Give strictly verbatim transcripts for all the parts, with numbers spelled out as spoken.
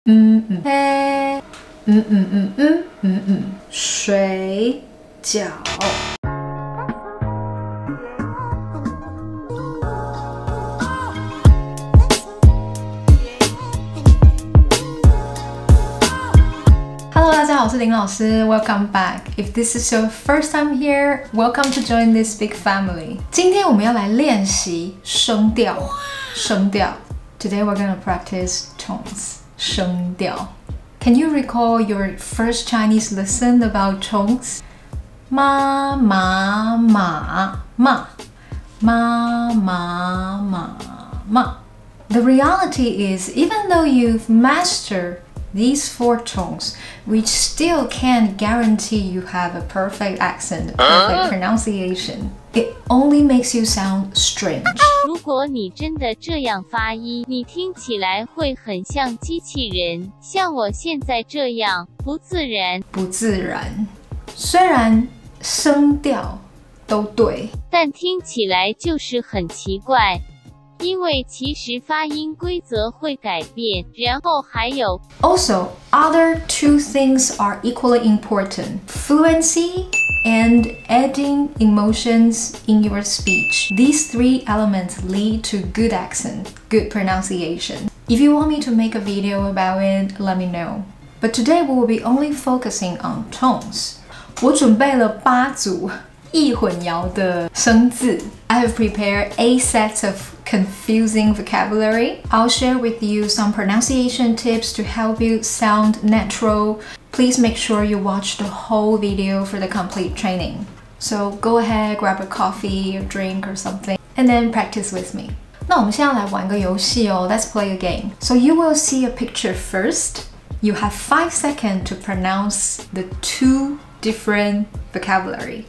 嗯嗯嘿，嗯嗯嗯嗯嗯嗯，水饺。Hello， 大家好，我是林老师 ，Welcome back. If this is your first time here, welcome to join this big family. 今天我们要来练习声调，声调。Today we're gonna practice tones. 声调。Can you recall your first Chinese lesson about tones? 妈妈马马妈妈马马。The reality is, even though you've mastered these four tones, which still can't guarantee you have a perfect accent, perfect pronunciation. It only makes you sound strange. 如果你真的这样发音，你听起来会很像机器人，像我现在这样，不自然。 不自然。虽然声调都对， 但听起来就是很奇怪。因为其实发音规则会改变，然后还有 Also, other two things are equally important. Fluency and adding emotions in your speech. These three elements lead to good accent, good pronunciation. If you want me to make a video about it, let me know. But today we will be only focusing on tones. 我准备了八组易混淆的生字。I have prepared eight sets of confusing vocabulary. I'll share with you some pronunciation tips to help you sound natural. Please make sure you watch the whole video for the complete training. So go ahead, grab a coffee, a drink or something, and then practice with me. 那我们现在来玩个游戏哦。Let's play a game. So you will see a picture first. You have five seconds to pronounce the two different vocabulary.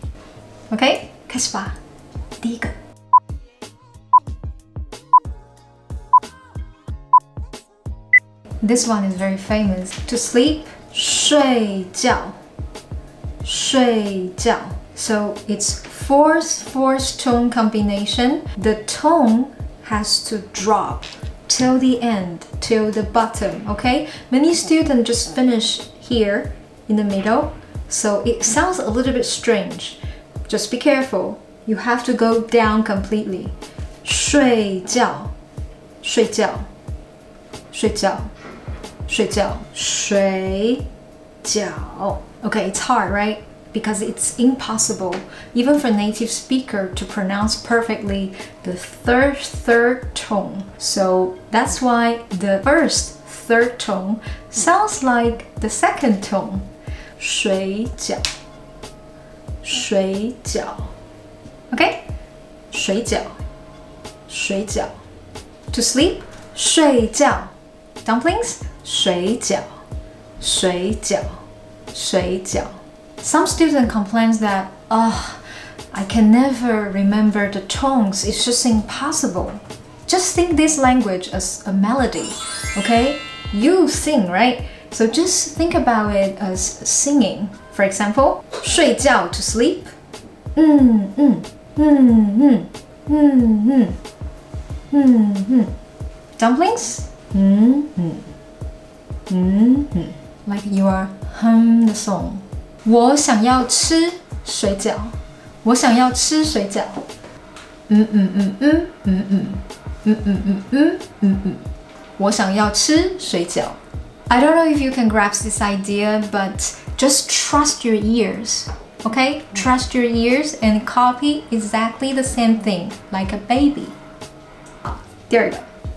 OK, 开始吧。第一个。This one is very famous. To sleep, 睡觉，睡觉。So it's fourth, fourth tone combination. The tone has to drop till the end, till the bottom. Okay? Many students just finish here in the middle, so it sounds a little bit strange. Just be careful. You have to go down completely. 睡觉，睡觉，睡觉。睡觉，水饺。Okay, it's hard, right? Because it's impossible, even for native speaker, to pronounce perfectly the third third tone. So that's why the first third tone sounds like the second tone. 水饺，水饺。Okay? 水饺，水饺。To sleep, 睡觉。Dumplings? 水饺，水饺，水饺。Some student complains that, oh, I can never remember the tones. It's just impossible. Just think this language as a melody, okay? You sing, right? So just think about it as singing. For example, 睡觉 to sleep. 嗯嗯嗯嗯嗯嗯嗯嗯。Dumplings? 嗯嗯。Mm -hmm. Like you are hum the song. 我想要吃水饺。我想要吃水饺。嗯嗯嗯嗯嗯嗯嗯嗯嗯嗯嗯嗯。我想要吃水饺。I don't know if you can grasp this idea, but just trust your ears. Okay? Trust your ears and copy exactly the same thing, like a baby. 好，第二个。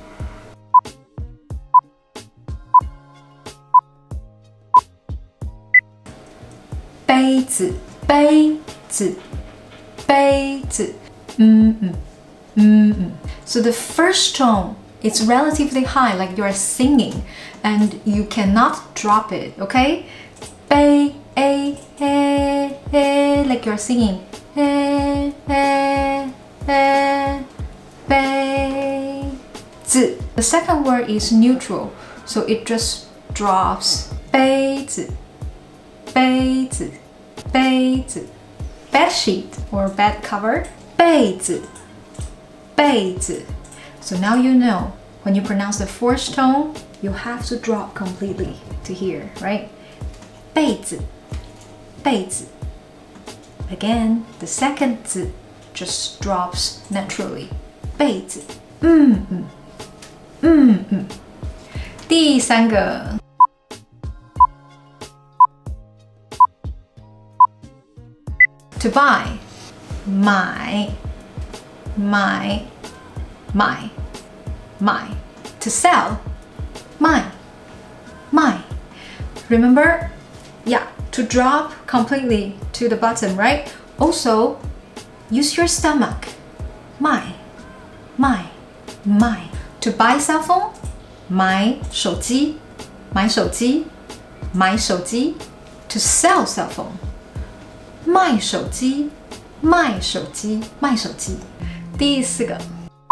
杯子，杯子，杯子。嗯嗯嗯嗯。So the first tone, it's relatively high, like you are singing, and you cannot drop it. Okay? 杯 a a a, like you are singing. A a a, 杯子。The second word is neutral, so it just drops. 杯子，杯子。被子 bed sheet or bed cover 被子被子 So now you know when you pronounce the fourth tone you have to drop completely to here, right? 被子，被子。Again, the second 字 just drops naturally. 被子，嗯嗯，嗯嗯。第三个。To buy, 买，买，买，买。To sell, 卖，卖。Remember? Yeah, to drop completely to the bottom, right? Also, use your stomach. 卖，卖，卖。To buy cell phone, 买手机，买手机，买手机。To sell cell phone. 卖手机，卖手机，卖手机。第四个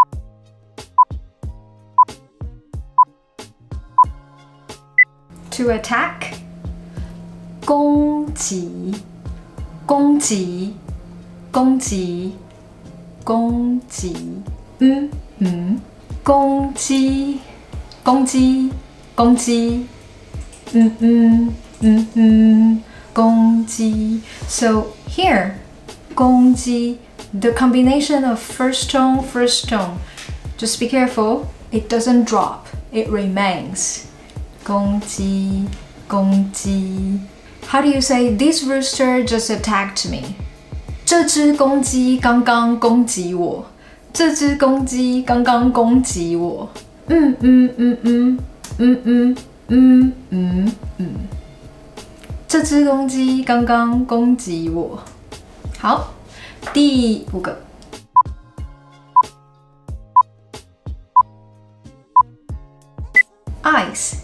，to attack， 攻击，攻击，攻击，攻击。嗯嗯，攻击，攻击，攻击。嗯嗯嗯嗯。攻击. So here, 攻击, the combination of first tone, first tone. Just be careful, it doesn't drop, it remains. 攻击, 攻击. How do you say, this rooster just attacked me? 这只公鸡刚刚攻击我。这只公鸡刚刚攻击我。嗯嗯嗯嗯嗯嗯嗯嗯嗯。这只公鸡刚刚攻击我。好，第五个。Eyes，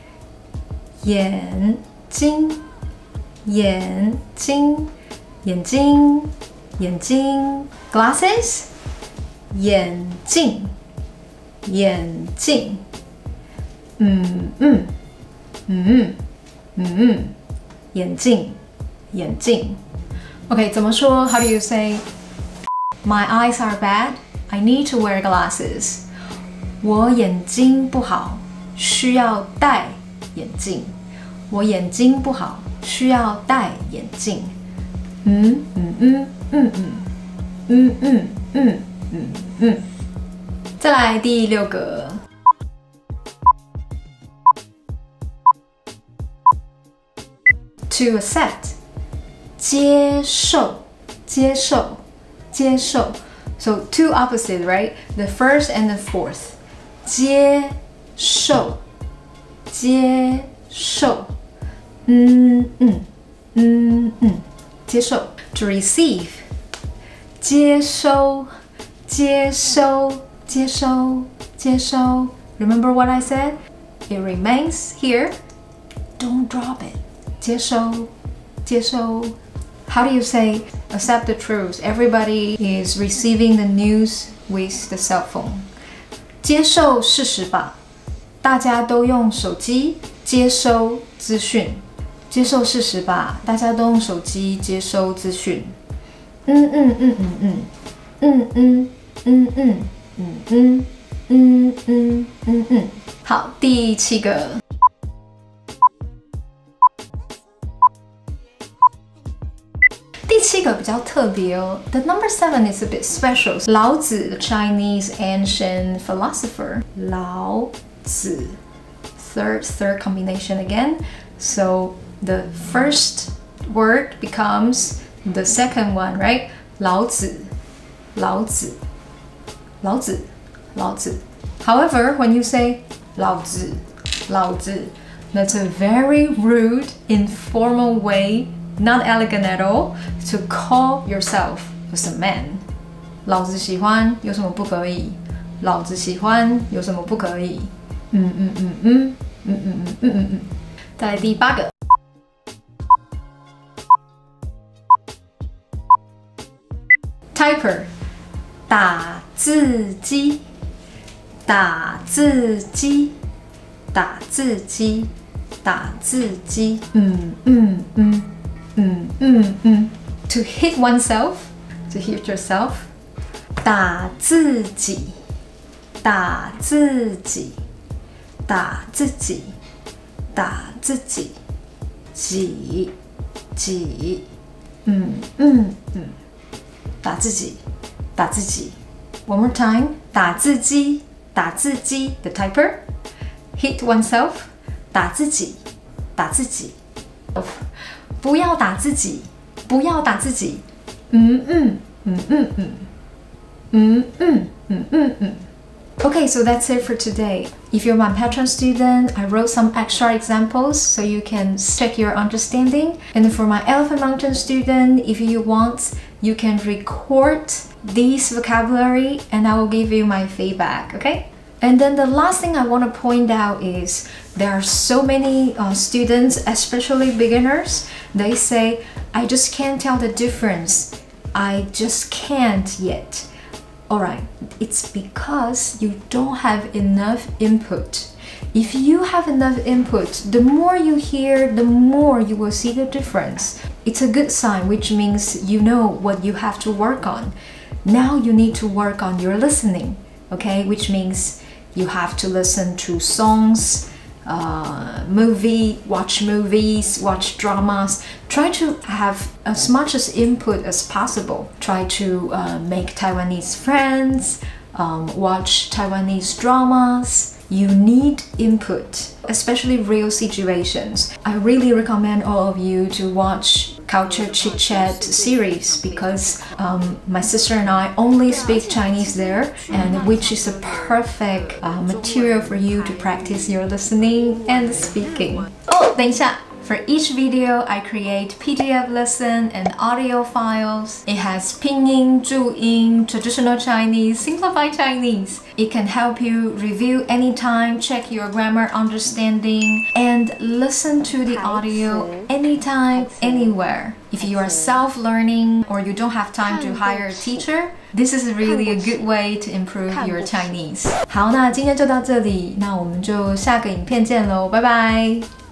眼睛，眼睛，眼睛，眼睛。Glasses， 眼镜，眼镜。嗯嗯嗯嗯嗯。眼镜，眼镜。Okay, 怎么说 ？How do you say? My eyes are bad. I need to wear glasses. 我眼睛不好，需要戴眼镜。我眼睛不好，需要戴眼镜。嗯嗯嗯嗯嗯嗯嗯嗯嗯嗯。再来第六个。To accept, 接受，接受，接受。So two opposite, right? The first and the fourth. 接受，接受。嗯嗯嗯嗯，接受。To receive, 接收，接收，接收，接收。Remember what I said? It remains here. Don't drop it. 接收，接收。How do you say accept the truth? Everybody is receiving the news with the cell phone. 接受事实吧，大家都用手机接收资讯。接受事实吧，大家都用手机接收资讯。嗯嗯嗯嗯嗯嗯嗯嗯嗯嗯嗯嗯嗯嗯嗯。好，第七个。第七个比较特别哦。The number seven is a bit special. 老子 the Chinese ancient philosopher. 老子 third third combination again. So the first word becomes the second one, right? 老子老子老子老子 However, when you say 老子老子 that's a very rude, informal way, not elegant at all, to call yourself as a man. 老子喜欢有什么不可以？老子喜欢有什么不可以？嗯嗯嗯嗯嗯嗯嗯嗯嗯嗯。再来第八个。Typer， 打字机，打字机，打字机，打字机。嗯嗯嗯嗯嗯嗯。To hit oneself, to hit yourself. 打自己，打自己， 打自己，打自己，己，己，嗯嗯嗯，打自己，打自己。One more time， 打字机，打字机 the typer， hit oneself， 打自己，打自己。不要打自己，不要打自己。嗯嗯嗯嗯嗯嗯嗯嗯嗯嗯。Okay, so that's it for today. If you're my Patron student, I wrote some extra examples so you can check your understanding. And for my Elephant Mountain student, if you want, you can record these vocabulary and I will give you my feedback, okay? And then the last thing I want to point out is there are so many uh, students, especially beginners, they say, I just can't tell the difference. I just can't yet. Alright, it's because you don't have enough input. If you have enough input, the more you hear, the more you will see the difference. It's a good sign, which means you know what you have to work on. Now you need to work on your listening, okay? Which means you have to listen to songs, uh, movie, watch movies, watch dramas. Try to have as much as input as possible. Try to uh, make Taiwanese friends, um, watch Taiwanese dramas. You need input, especially real situations. I really recommend all of you to watch Culture Chit Chat series because um, my sister and I only speak Chinese there, and which is a perfect uh, material for you to practice your listening and speaking. Oh, 等一下. For each video, I create P D F lesson and audio files. It has pinyin, 注音, traditional Chinese, simplified Chinese. It can help you review anytime, check your grammar understanding, and listen to the audio anytime, anywhere. If you are self-learning or you don't have time to hire a teacher, this is really a good way to improve your Chinese. 好，那今天就到这里，那我们就下个影片见喽，拜拜。